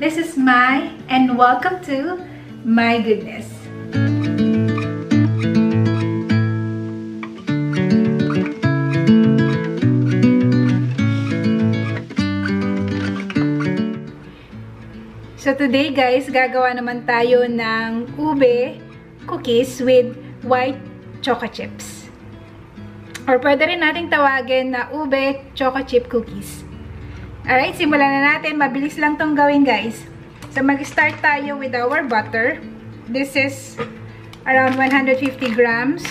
this is Mai, and welcome to My Goodness. So today guys, gagawa naman tayo ng ube cookies with white choco chips. Or pwede rin nating tawagin na ube choco chip cookies. Alright, simulan na natin. Mabilis lang tong gawin guys. So mag-start tayo with our butter. This is around 150 grams.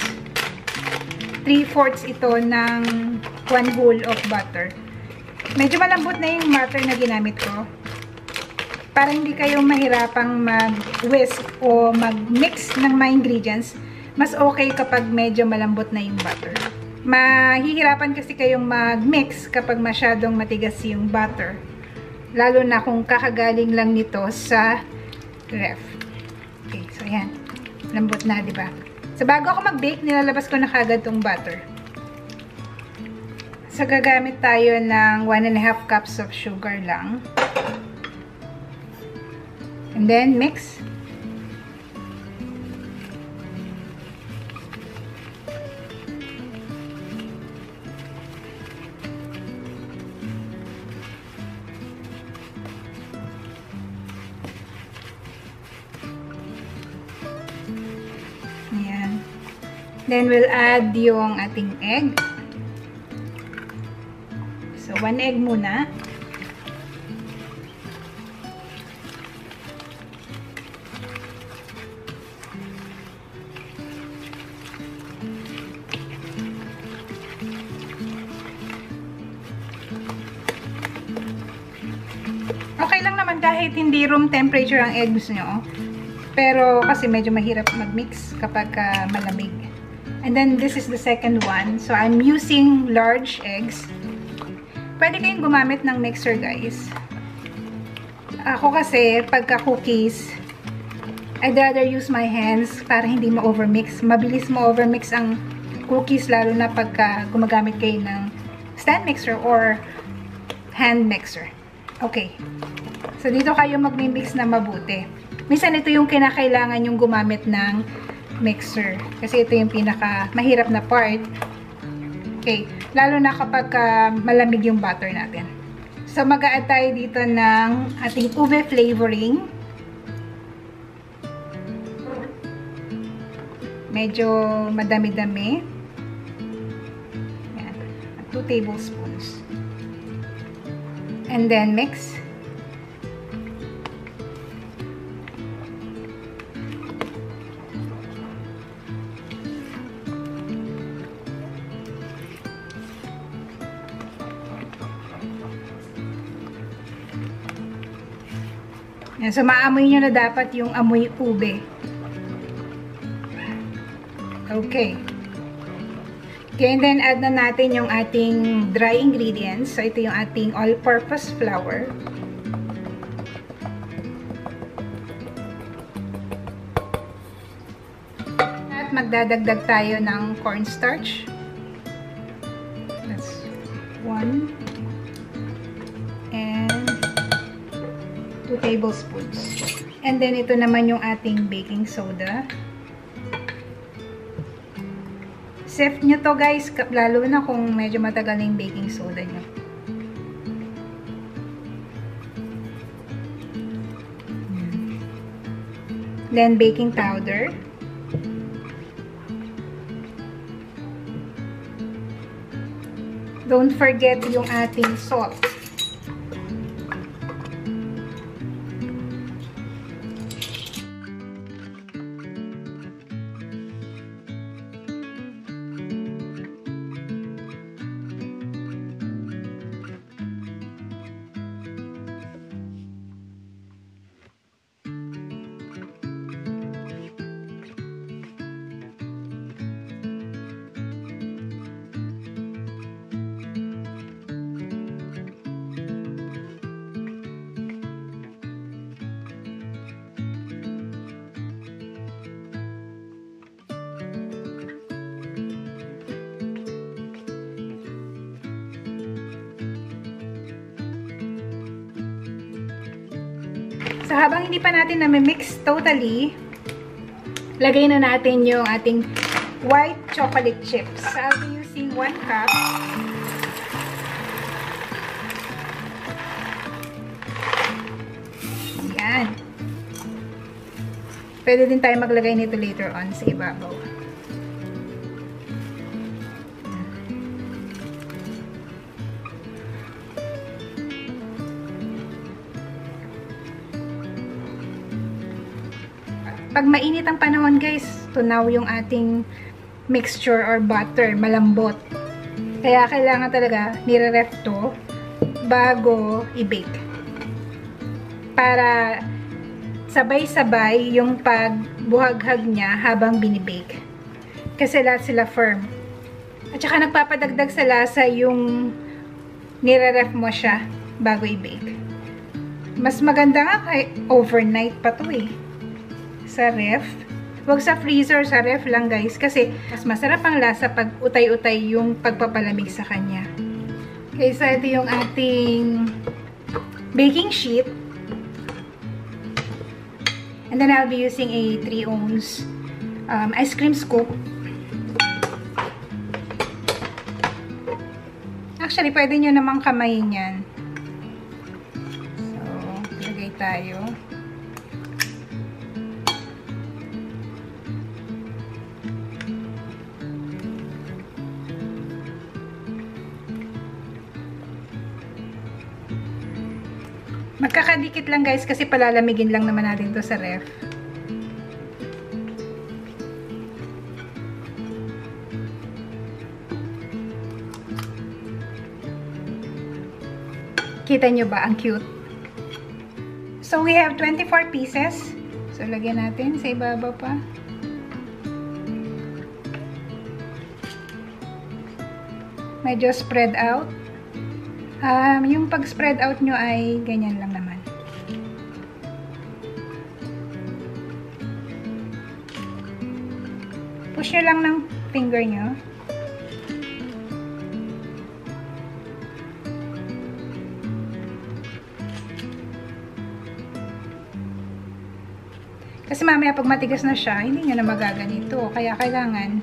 3/4 ito ng 1 bowl of butter. Medyo malambot na yung butter na ginamit ko. Para hindi kayo mahirapang mag-whisk o mag-mix ng mga ingredients, mas okay kapag medyo malambot na yung butter. Mahihirapan kasi kayong mag-mix kapag masyadong matigas yung butter. Lalo na kung kakagaling lang nito sa ref. Okay, so ayan. Lambot na, di ba? So bago ako mag-bake, nilalabas ko na kagad tong butter. So gagamit tayo ng 1.5 cups of sugar lang. And then mix. Ayan. Then we'll add yung ating egg. So 1 egg muna. Okay lang naman kahit hindi room temperature ang eggs nyo. Pero kasi medyo mahirap mag-mix kapag malamig. And then this is the second one. So I'm using large eggs. Pwede kayong gumamit ng mixer guys. Ako kasi pagka cookies, I'd rather use my hands para hindi ma-overmix. Mabilis ma-overmix ang cookies lalo na pagka gumagamit kayo ng stand mixer or hand mixer. Okay. So, dito kayo mag-mix na mabuti. Minsan, ito yung kinakailangan yung gumamit ng mixer. Kasi ito yung pinaka mahirap na part. Okay. Lalo na kapag malamig yung butter natin. So, mag-a-add tayo dito ng ating ube flavoring. Medyo madami-dami. Ayan. 2 tablespoons. And then mix. Yan, so maamoy nyo na dapat yung amoy ube. Okay. Okay, and then add na natin yung ating dry ingredients. So, ito yung ating all-purpose flour. At magdadagdag tayo ng cornstarch. That's 1. And 2 tablespoons. And then, ito naman yung ating baking soda. Sift nyo to guys, lalo na kung medyo matagal na yung baking soda nyo. Then baking powder. Don't forget yung ating salt. So, habang hindi pa natin na-mix totally, lagay na natin yung ating white chocolate chips. So, I'll be using 1 cup. Yan. Pwede din tayo maglagay nito later on sa ibabaw. Pag mainit ang panahon guys, tunaw yung ating mixture or butter, malambot. Kaya kailangan talaga nire-ref to bago i-bake. Para sabay-sabay yung pagbuhaghag niya habang binibake. Kasi lahat sila firm. At saka nagpapadagdag sa lasa yung nire-ref mo siya bago i-bake. Mas maganda nga kay overnight pa to eh. Sa ref. Huwag sa freezer, sa ref lang guys. Kasi mas masarap ang lasa pag utay-utay yung pagpapalamig sa kanya. Okay, so ito yung ating baking sheet. And then I'll be using a 3 ounce ice cream scoop. Actually, pwede nyo namang kamayin yan. So, lagay tayo. Magkakadikit lang guys kasi palalamigin lang naman natin to sa ref. Kita nyo ba? Ang cute. So we have 24 pieces. So lagyan natin sa ibaba pa. Medyo spread out. Yung pag-spread out nyo ay ganyan lang naman. Push nyo lang ng finger nyo. Kasi mamaya pag matigas na siya, hindi nyo na magaganito. Kaya kailangan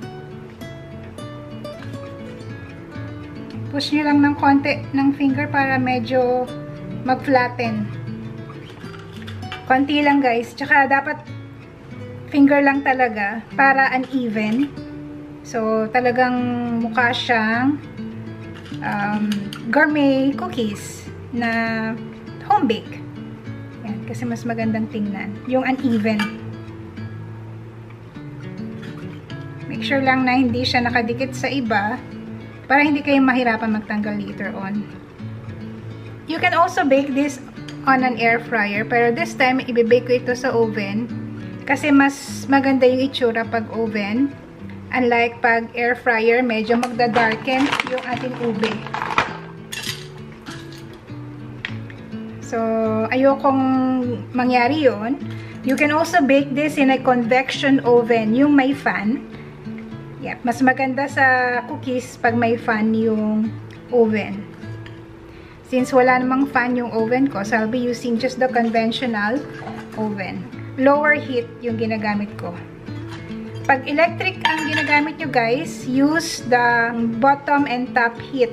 push nyo lang ng konti ng finger para medyo mag-flatten. Konti lang guys. Tsaka dapat finger lang talaga para uneven. So, talagang mukha siyang gourmet cookies na home bake. Yan, kasi mas magandang tingnan. Yung uneven. Make sure lang na hindi siya nakadikit sa iba para hindi kayo mahirapan magtanggal later on. You can also bake this on an air fryer, pero this time, ibibake ko ito sa oven kasi mas maganda yung itsura pag oven. Unlike pag air fryer, medyo magda-darken yung ating ube. So, ayokong mangyari yun. You can also bake this in a convection oven, yung may fan. Yep, mas maganda sa cookies pag may fan yung oven. Since wala namang fan yung oven ko, so I'll be using just the conventional oven. Lower heat yung ginagamit ko. Pag electric ang ginagamit nyo guys, use the bottom and top heat.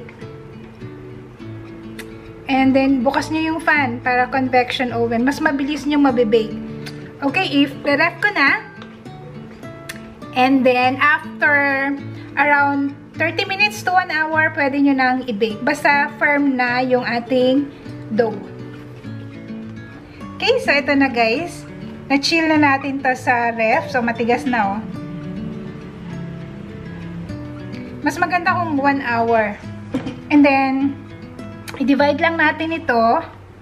And then, bukas nyo yung fan para convection oven. Mas mabilis nyo mabibake. Okay, if the-ref ko na, and then, after around 30 minutes to 1 hour, pwede nyo nang i-bake. Basta firm na yung ating dough. Okay, so ito na guys. Na-chill na natin to sa ref. So, matigas na oh. Mas maganda kung 1 hour. And then, i-divide lang natin ito.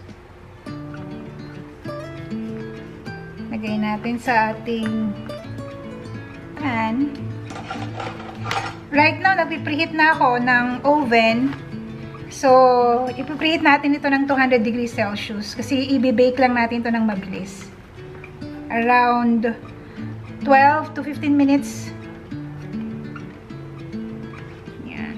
Lagay natin sa ating pan. Right now, nagpipreheat na ako ng oven. So, ipipreheat natin ito ng 200 degrees Celsius. Kasi i-bake lang natin ito ng mabilis. Around 12 to 15 minutes. Yan.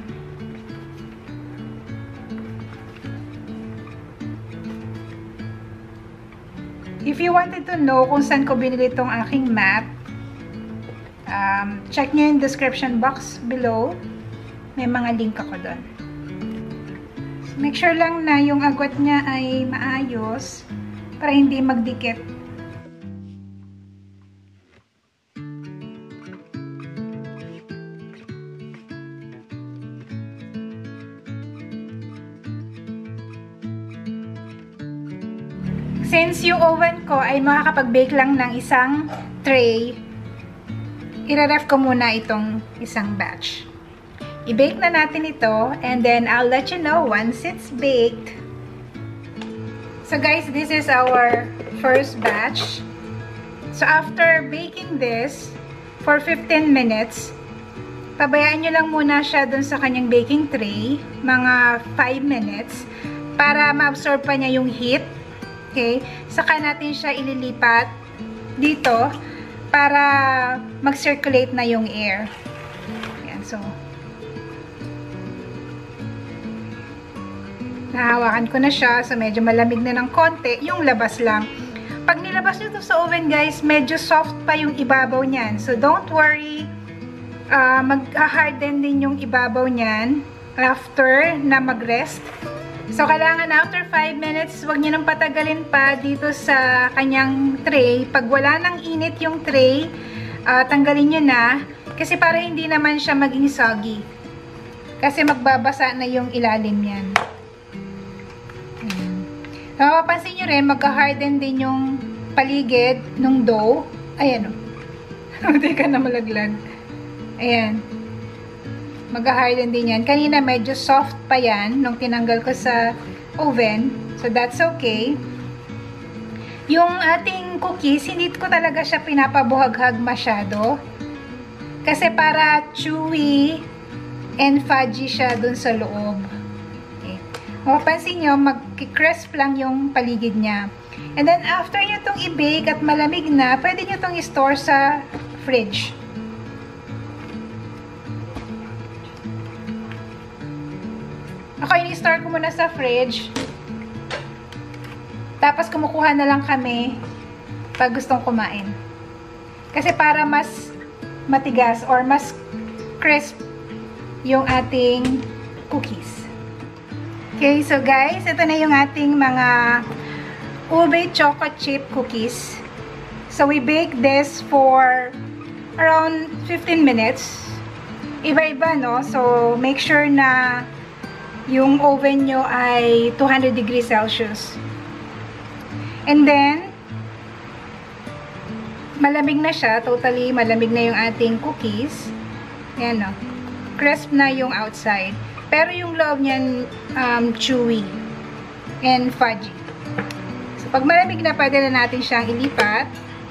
If you wanted to know kung saan ko binili itong aking mat, check nyo yung description box below. May mga link ako doon. So, make sure lang na yung agwat niya ay maayos para hindi magdikit. Since yung oven ko ay makakapag-bake lang ng isang tray, i-ref ko muna itong isang batch. I-bake na natin ito, and then I'll let you know once it's baked. So guys, this is our first batch. So after baking this for 15 minutes, pabayaan nyo lang muna siya dun sa kanyang baking tray, mga 5 minutes, para ma-absorb pa niya yung heat. Okay? Saka natin siya ililipat dito para mag-circulate na yung air. Ayan, so nahawakan ko na siya. So medyo malamig na ng konti. Yung labas lang. Pag nilabas nyo to sa oven guys, medyo soft pa yung ibabaw niyan. So don't worry. Mag-harden din yung ibabaw niyan after na mag-rest. So, kailangan after 5 minutes, huwag nyo nang patagalin pa dito sa kanyang tray. Pag wala nang init yung tray, tanggalin nyo na. Kasi para hindi naman siya maging soggy. Kasi magbabasa na yung ilalim yan. So, mapapansin nyo rin, magka-harden din yung paligid ng dough. Ayan o. Hindi ka na malaglag. Ayan. Mag-harden din yan. Kanina medyo soft pa yan nung tinanggal ko sa oven. So, that's okay. Yung ating cookies, hindi ko talaga siya pinapabuhaghag masyado. Kasi para chewy and fudgy siya dun sa loob. Okay. Mapapansin nyo, mag-crisp lang yung paligid niya. And then, after nyo itong i-bake at malamig na, pwede nyo itong i-store sa fridge. Ako, ini-store ko muna sa fridge. Tapos, kumukuha na lang kami pag gustong kumain. Kasi para mas matigas or mas crisp yung ating cookies. Okay, so guys, ito na yung ating mga ube choco chip cookies. So, we bake this for around 15 minutes. Iba-iba, no? So, make sure na yung oven nyo ay 200 degrees Celsius. And then, malamig na siya. Totally malamig na yung ating cookies. Ayan o. Crisp na yung outside. Pero yung loob niyan, chewy and fudgy. So, pag malamig na, pwede na natin siyang ilipat.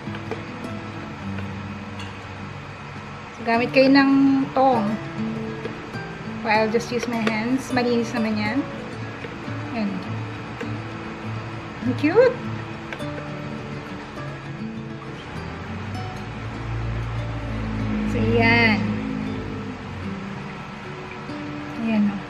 So, gamit kayo ng tong. I'll just use my hands. Malinis naman yan. Ayan. Ang cute! So, yan. Ayan o.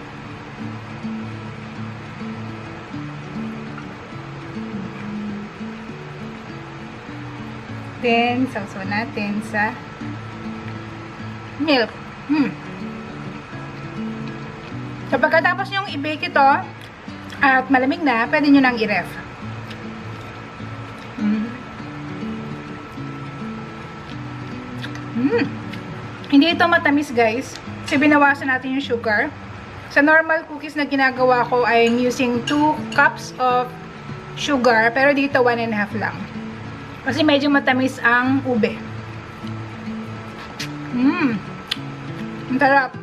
Then, sausaw natin sa milk. So, pagkatapos nyong i-bake ito at malamig na, pwede nyo nang i-ref. Hindi ito matamis guys. Kasi binawasan natin yung sugar. Sa normal cookies na ginagawa ko, I'm using 2 cups of sugar. Pero dito 1.5 lang. Kasi medyo matamis ang ube. Ang sarap.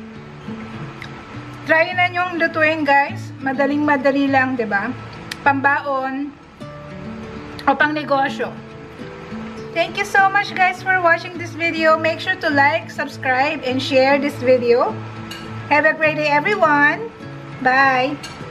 Try na nyong lutuin guys. Madaling-madali lang, 'di ba? Pambaon o pang negosyo. Thank you so much guys for watching this video. Make sure to like, subscribe, and share this video. Have a great day everyone. Bye!